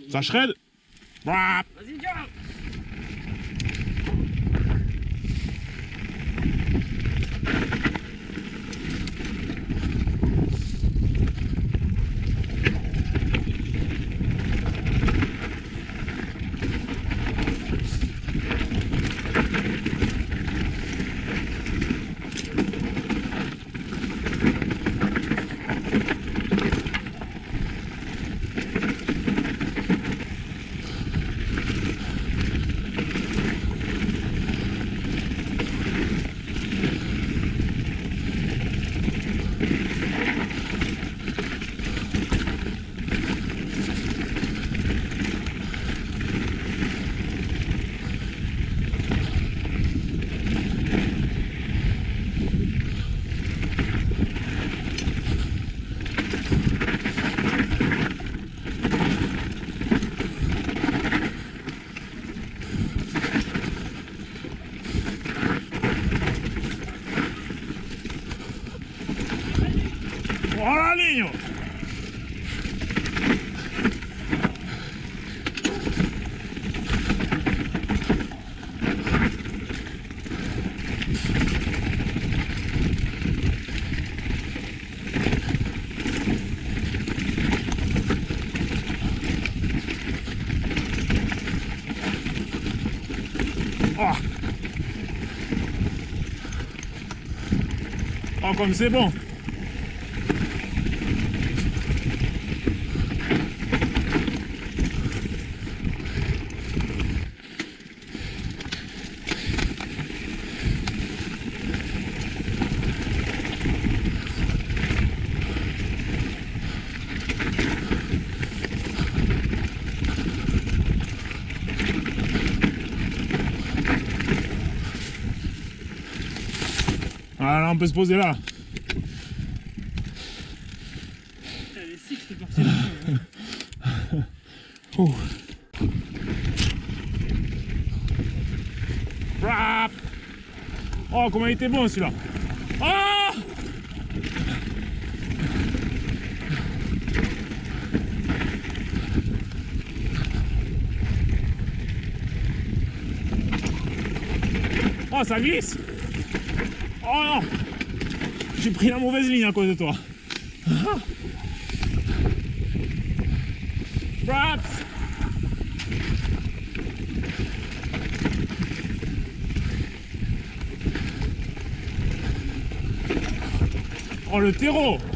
Ça shred. Vas-y, tiens. Oh la ligne! Oh, oh comme c'est bon! Voilà, on peut se poser là. Les six, c'est parti là-dessus. Oh. Oh, comment il était bon celui-là. Oh, oh, ça glisse. Oh non, j'ai pris la mauvaise ligne à cause de toi. Oh le terreau.